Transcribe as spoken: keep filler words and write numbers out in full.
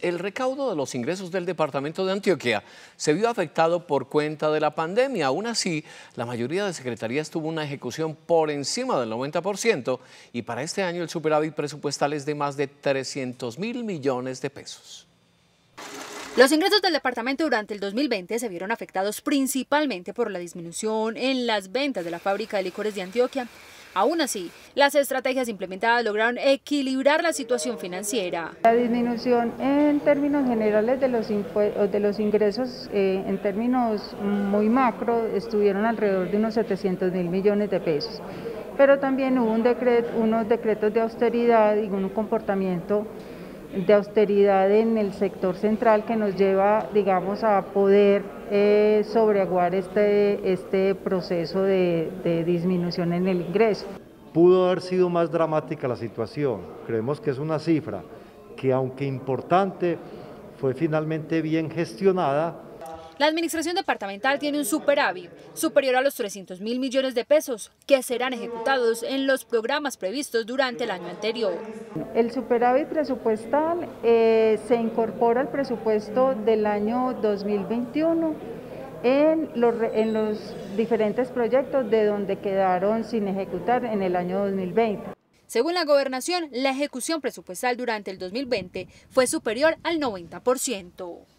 el recaudo de los ingresos del departamento de Antioquia se vio afectado por cuenta de la pandemia. Aún así, la mayoría de secretarías tuvo una ejecución por encima del noventa por ciento y para este año el superávit presupuestal es de más de trescientos mil millones de pesos. Los ingresos del departamento durante el dos mil veinte se vieron afectados principalmente por la disminución en las ventas de la fábrica de licores de Antioquia. Aún así, las estrategias implementadas lograron equilibrar la situación financiera. La disminución en términos generales de los, de los ingresos, eh, en términos muy macro, estuvieron alrededor de unos setecientos mil millones de pesos. Pero también hubo un decreto, unos decretos de austeridad y un comportamiento de austeridad en el sector central que nos lleva, digamos, a poder eh, sobreaguar este, este proceso de, de disminución en el ingreso. Pudo haber sido más dramática la situación. Creemos que es una cifra que, aunque importante, fue finalmente bien gestionada. La administración departamental tiene un superávit superior a los trescientos mil millones de pesos que serán ejecutados en los programas previstos durante el año anterior. El superávit presupuestal eh, se incorpora al presupuesto del año dos mil veintiuno en los, en los diferentes proyectos de donde quedaron sin ejecutar en el año dos mil veinte. Según la gobernación, la ejecución presupuestal durante el dos mil veinte fue superior al noventa por ciento.